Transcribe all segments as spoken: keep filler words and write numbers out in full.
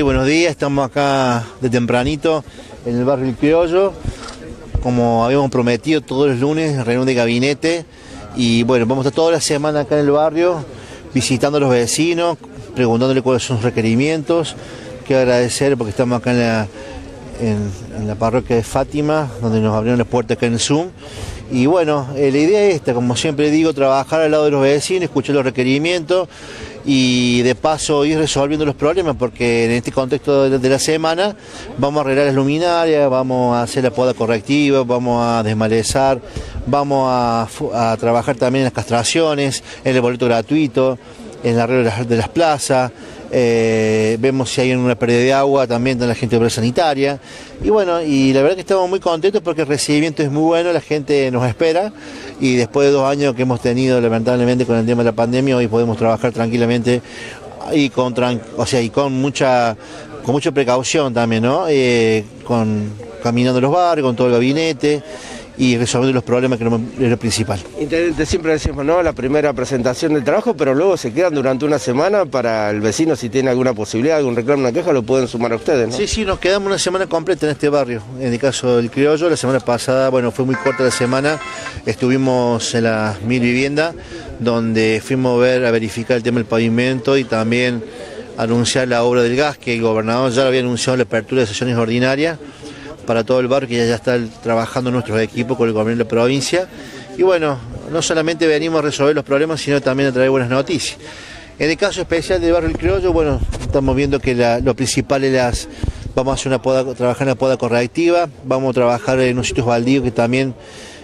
Buenos días, estamos acá de tempranito en el barrio El Criollo, como habíamos prometido todos los lunes, reunión de gabinete, y bueno, vamos a estar toda la semana acá en el barrio, visitando a los vecinos, preguntándole cuáles son sus requerimientos. Quiero agradecer porque estamos acá en la, en, en la parroquia de Fátima, donde nos abrieron las puertas acá en el Zoom. Y bueno, eh, la idea es esta, como siempre digo, trabajar al lado de los vecinos, escuchar los requerimientos y de paso ir resolviendo los problemas, porque en este contexto de, de la semana vamos a arreglar las luminarias, vamos a hacer la poda correctiva, vamos a desmalezar, vamos a, a trabajar también en las castraciones, en el boleto gratuito, en el arreglo de las, de las plazas. Eh, vemos si hay una pérdida de agua también de la gente de obra sanitaria, y bueno, y la verdad que estamos muy contentos porque el recibimiento es muy bueno, la gente nos espera, y después de dos años que hemos tenido lamentablemente con el tema de la pandemia, hoy podemos trabajar tranquilamente y con, o sea, y con mucha con mucha precaución también, ¿no? Eh, con, caminando los barrios, con todo el gabinete y resolviendo los problemas, que es lo principal. Intendente, siempre decimos, ¿no?, la primera presentación del trabajo, pero luego se quedan durante una semana para el vecino, si tiene alguna posibilidad, algún reclamo, una queja, lo pueden sumar a ustedes, ¿no? Sí, sí, nos quedamos una semana completa en este barrio. En el caso del Criollo, la semana pasada, bueno, fue muy corta la semana, estuvimos en las mil viviendas, donde fuimos a ver, a verificar el tema del pavimento y también anunciar la obra del gas, que el gobernador ya lo había anunciado en la apertura de sesiones ordinarias para todo el barrio, que ya, ya está trabajando nuestros equipos con el gobierno de la provincia. Y bueno, no solamente venimos a resolver los problemas, sino también a traer buenas noticias. En el caso especial del barrio El Criollo, bueno, estamos viendo que la, lo principal es las, vamos a hacer una poda, trabajar en la poda correctiva, vamos a trabajar en unos sitios baldíos que también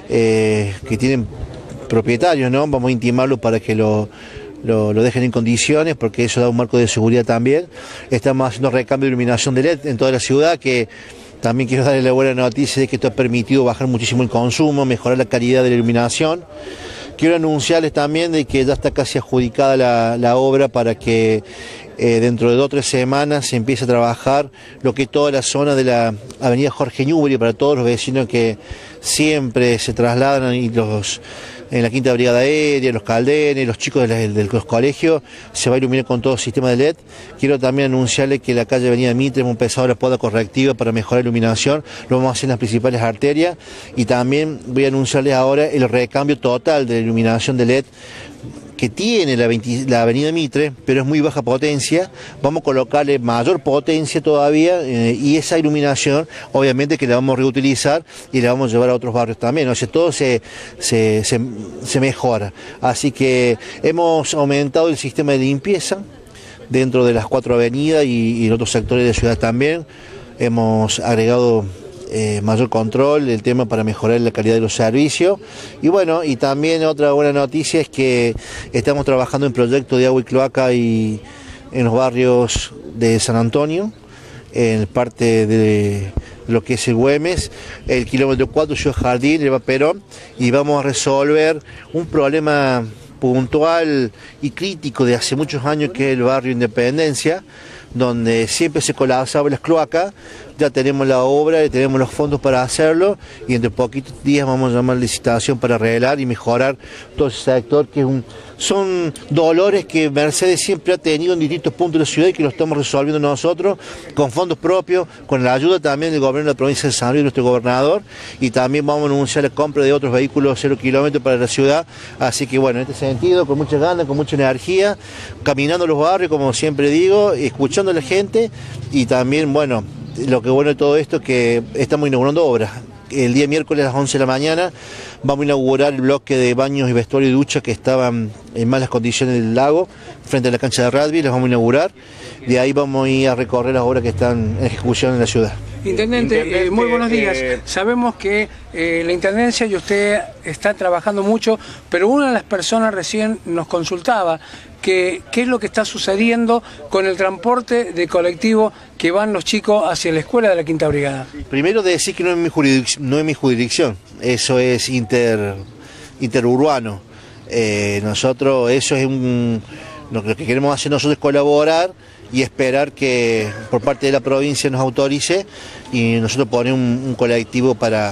eh, que tienen propietarios, ¿no? Vamos a intimarlos para que lo Lo, lo dejen en condiciones, porque eso da un marco de seguridad también. Estamos haciendo recambio de iluminación de L E D en toda la ciudad, que también quiero darle la buena noticia de que esto ha permitido bajar muchísimo el consumo, mejorar la calidad de la iluminación. Quiero anunciarles también de que ya está casi adjudicada la, la obra para que eh, dentro de dos o tres semanas se empiece a trabajar lo que es toda la zona de la avenida Jorge Newbery, para todos los vecinos que siempre se trasladan y los en la Quinta Brigada Aérea, los Caldenes, los chicos de, la, de los colegios, se va a iluminar con todo el sistema de L E D. Quiero también anunciarles que la calle Avenida Mitre hemos empezado la poda correctiva para mejorar la iluminación, lo vamos a hacer en las principales arterias, y también voy a anunciarles ahora el recambio total de la iluminación de L E D que tiene la, veinte, la avenida Mitre, pero es muy baja potencia. Vamos a colocarle mayor potencia todavía, eh, y esa iluminación obviamente que la vamos a reutilizar y la vamos a llevar a otros barrios también, o sea, todo se, se, se, se mejora. Así que hemos aumentado el sistema de limpieza dentro de las cuatro avenidas y, y en otros sectores de la ciudad también. Hemos agregado Eh, mayor control del tema para mejorar la calidad de los servicios. Y bueno, y también otra buena noticia es que estamos trabajando en proyectos de agua y cloaca y en los barrios de San Antonio, en parte de lo que es el Güemes, el kilómetro cuatro, Ciudad Jardín, Eva Perón, y vamos a resolver un problema puntual y crítico de hace muchos años, que es el barrio Independencia, donde siempre se colapsaban las cloacas. Ya tenemos la obra y tenemos los fondos para hacerlo, y entre poquitos días vamos a llamar licitación para arreglar y mejorar todo ese sector, que es un, son dolores que Mercedes siempre ha tenido en distintos puntos de la ciudad y que lo estamos resolviendo nosotros con fondos propios, con la ayuda también del gobierno de la provincia de San Luis, nuestro gobernador, y también vamos a anunciar la compra de otros vehículos cero kilómetros para la ciudad. Así que bueno, en este sentido, con muchas ganas, con mucha energía, caminando los barrios, como siempre digo, escuchando a la gente, y también, bueno, lo que bueno de todo esto es que estamos inaugurando obras. El día miércoles a las once de la mañana vamos a inaugurar el bloque de baños y vestuario y ducha que estaban en malas condiciones del lago, frente a la cancha de rugby, las vamos a inaugurar. De ahí vamos a ir a recorrer las obras que están en ejecución en la ciudad. Intendente, Intendente eh, muy buenos días. Eh... Sabemos que eh, la Intendencia y usted está trabajando mucho, pero una de las personas recién nos consultaba que qué es lo que está sucediendo con el transporte de colectivo que van los chicos hacia la escuela de la Quinta Brigada. Primero de decir que no es mi jurisdicción, no es mi jurisdicción. Eso es inter, interurbano. Eh, nosotros, eso es un, lo que queremos hacer nosotros es colaborar y esperar que por parte de la provincia nos autorice y nosotros poner un, un colectivo para,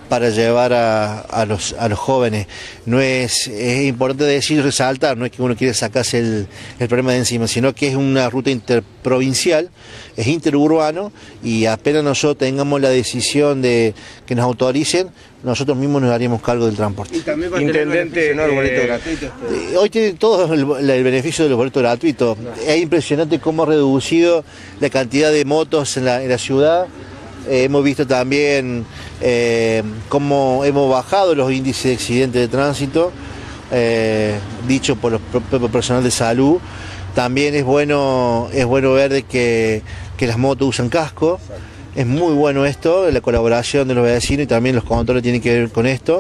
para llevar a, a, los, a los jóvenes. No es, es importante decir, resaltar, no es que uno quiere sacarse el, el problema de encima, sino que es una ruta interprovincial, es interurbano, y apenas nosotros tengamos la decisión de que nos autoricen, nosotros mismos nos haríamos cargo del transporte. Y también va a tener Intendente, ¿no? El boleto gratuito. Eh, hoy tienen todos el, el beneficio de los boletos gratuitos. No. Es impresionante cómo ha reducido la cantidad de motos en la, en la ciudad. Eh, hemos visto también eh, cómo hemos bajado los índices de accidentes de tránsito, eh, dicho por el propio personal de salud. También es bueno, es bueno ver de que, que las motos usan casco. Es muy bueno esto, la colaboración de los vecinos, y también los controles tienen que ver con esto.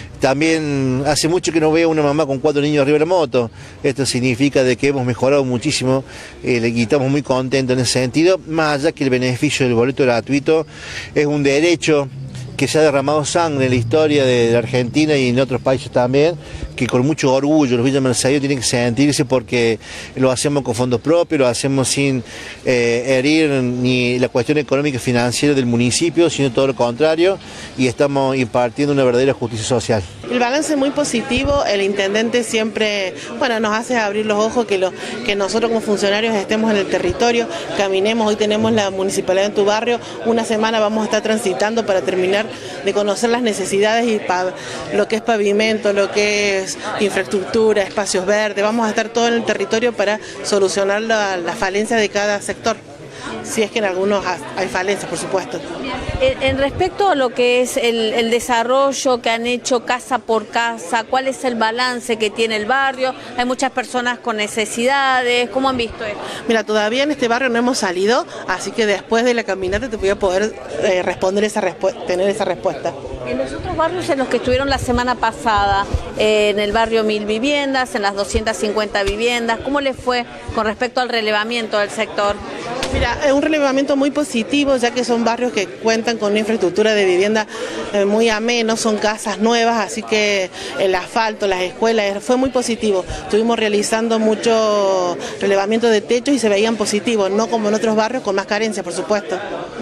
También hace mucho que no veo una mamá con cuatro niños arriba de la moto. Esto significa de que hemos mejorado muchísimo, eh, y estamos muy contentos en ese sentido, más allá que el beneficio del boleto gratuito es un derecho que se ha derramado sangre en la historia de la Argentina y en otros países también, que con mucho orgullo los villamercedeños tienen que sentirse, porque lo hacemos con fondos propios, lo hacemos sin eh, herir ni la cuestión económica y financiera del municipio, sino todo lo contrario, y estamos impartiendo una verdadera justicia social. El balance es muy positivo, el intendente siempre, bueno, nos hace abrir los ojos que, lo, que nosotros como funcionarios estemos en el territorio, caminemos. Hoy tenemos la municipalidad en tu barrio, una semana vamos a estar transitando para terminar de conocer las necesidades y pa, lo que es pavimento, lo que es infraestructura, espacios verdes. Vamos a estar todo en el territorio para solucionar la, la falencia de cada sector, si es que en algunos hay falencias, por supuesto. En, en respecto a lo que es el, el desarrollo que han hecho casa por casa, ¿cuál es el balance que tiene el barrio? Hay muchas personas con necesidades, ¿cómo han visto esto? Mira, todavía en este barrio no hemos salido, así que después de la caminata te voy a poder eh, responder esa tener esa respuesta. En los otros barrios en los que estuvieron la semana pasada, eh, en el barrio Mil Viviendas, en las doscientas cincuenta viviendas, ¿cómo les fue con respecto al relevamiento del sector? Mira, es un relevamiento muy positivo, ya que son barrios que cuentan con una infraestructura de vivienda eh, muy ameno, son casas nuevas, así que el asfalto, las escuelas, fue muy positivo. Estuvimos realizando mucho relevamiento de techos y se veían positivos, no como en otros barrios con más carencias, por supuesto.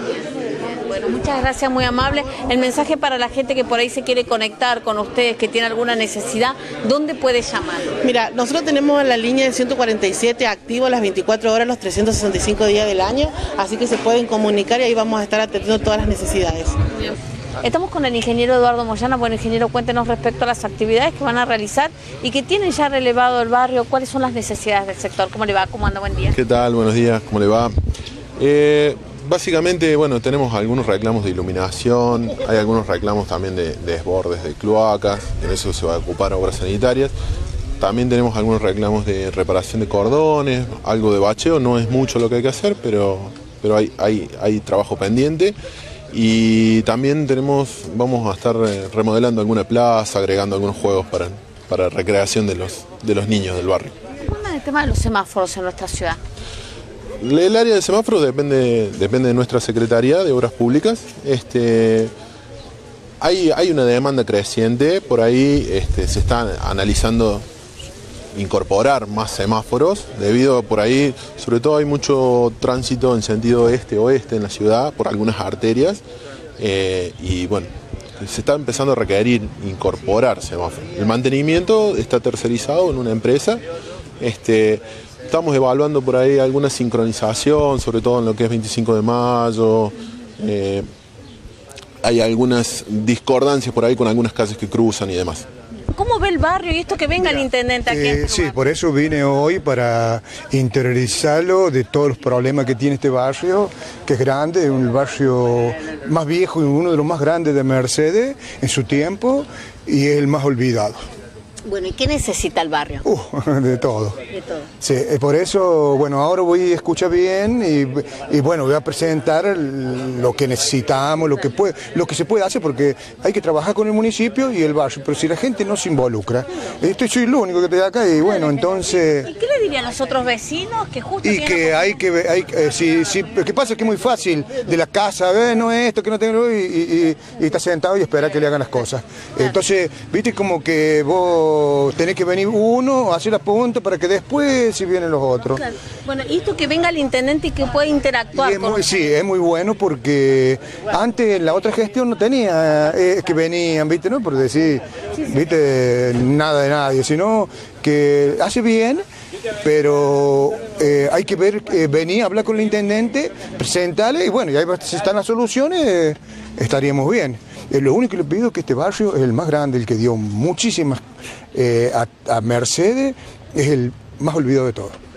Bueno, muchas gracias, muy amable. El mensaje para la gente que por ahí se quiere conectar con ustedes, que tiene alguna necesidad, ¿dónde puede llamar? Mira, nosotros tenemos la línea de ciento cuarenta y siete activo las veinticuatro horas, los trescientos sesenta y cinco días del año, así que se pueden comunicar y ahí vamos a estar atendiendo todas las necesidades. Bien. Estamos con el ingeniero Eduardo Moyano. Bueno, ingeniero, cuéntenos respecto a las actividades que van a realizar y que tienen ya relevado el barrio. ¿Cuáles son las necesidades del sector? ¿Cómo le va? ¿Cómo anda? Buen día. ¿Qué tal? Buenos días. ¿Cómo le va? Eh... Básicamente, bueno, tenemos algunos reclamos de iluminación, hay algunos reclamos también de, de desbordes de cloacas, en eso se va a ocupar obras sanitarias. También tenemos algunos reclamos de reparación de cordones, algo de bacheo, no es mucho lo que hay que hacer, pero, pero hay, hay, hay trabajo pendiente. Y también tenemos, vamos a estar remodelando alguna plaza, agregando algunos juegos para, para recreación de los, de los niños del barrio. ¿Cómo es el tema de los semáforos en nuestra ciudad? El área de semáforos depende, depende de nuestra Secretaría de Obras Públicas. Este, hay, hay una demanda creciente, por ahí este, se están analizando incorporar más semáforos, debido por ahí, sobre todo hay mucho tránsito en sentido este-oeste en la ciudad, por algunas arterias, eh, y bueno, se está empezando a requerir incorporar semáforos. El mantenimiento está tercerizado en una empresa. Este, Estamos evaluando por ahí alguna sincronización, sobre todo en lo que es veinticinco de mayo. Eh, hay algunas discordancias por ahí con algunas calles que cruzan y demás. ¿Cómo ve el barrio y esto que venga Mira, el intendente aquí? Eh, sí, por eso vine hoy para interiorizarlo de todos los problemas que tiene este barrio, que es grande, un barrio más viejo y uno de los más grandes de Mercedes en su tiempo y el más olvidado. Bueno, ¿y qué necesita el barrio? Uh, de todo. De todo. Sí, por eso, bueno, ahora voy a escuchar bien y, y bueno, voy a presentar lo que necesitamos, lo que puede, lo que se puede hacer, porque hay que trabajar con el municipio y el barrio, pero si la gente no se involucra, este soy el único que estoy acá y bueno, entonces... ¿Y qué le dirían los otros vecinos que justo Y que hay que ver, hay, eh, si, si, lo que pasa es que es muy fácil de la casa, ver, no esto, que no tengo, y, y, y, y está sentado y espera que le hagan las cosas. Entonces, viste como que vos pero tenés que venir uno, hacer la punta para que después si vienen los otros. Claro. Bueno, y esto que venga el intendente y que pueda interactuar es con... muy, sí, es muy bueno porque antes la otra gestión no tenía, es que venían, ¿viste? No por decir, ¿viste? Nada de nadie, sino que hace bien, pero eh, hay que ver, eh, venir a hablar con el intendente, presentarle y bueno, y ahí si están las soluciones, eh, estaríamos bien. Eh, lo único que le pido es que este barrio es el más grande, el que dio muchísimas eh, a, a Mercedes, es el más olvidado de todos.